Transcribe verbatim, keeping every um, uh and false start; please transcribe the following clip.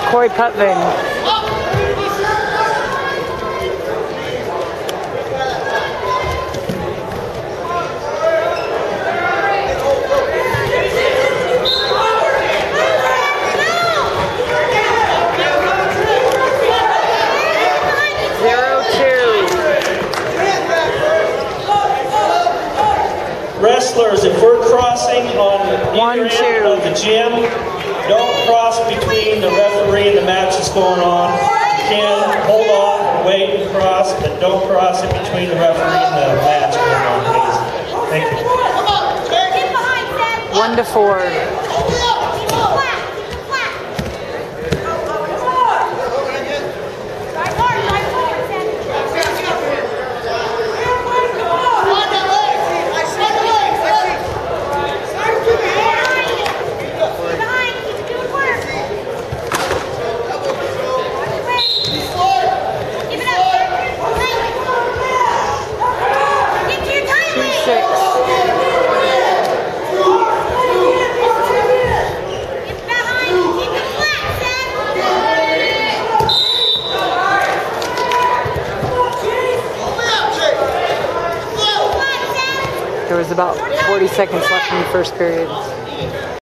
Corey Putvin. Wrestlers, if we're crossing on One, either two. end of the gym, don't cross between the referee and the match that's going on. You can hold off and wait and cross, but don't cross in between the referee and the match going on, please. Thank you. One to four. There was about forty seconds left in the first period.